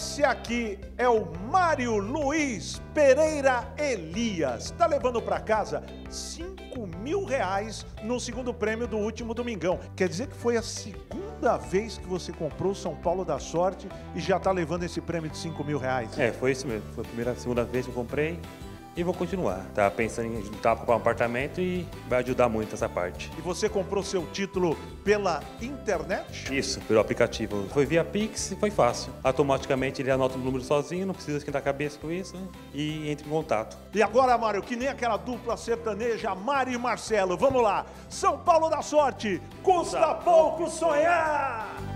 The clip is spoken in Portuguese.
Esse aqui é o Mário Luiz Pereira Elias. Tá levando para casa R$ 5.000 no segundo prêmio do último domingão. Quer dizer que foi a segunda vez que você comprou o São Paulo da Sorte e já tá levando esse prêmio de R$ 5.000? É, foi isso mesmo. Foi a segunda vez que eu comprei e vou continuar. Tava pensando em juntar para comprar um apartamento e vai ajudar muito essa parte. E você comprou seu título pela internet? Isso, pelo aplicativo. Foi via Pix e foi fácil. Automaticamente ele anota o número sozinho, não precisa esquentar a cabeça com isso, né? E entra em contato. E agora, Mário, que nem aquela dupla sertaneja, Mário e Marcelo. Vamos lá. São Paulo da Sorte, custa pouco sonhar!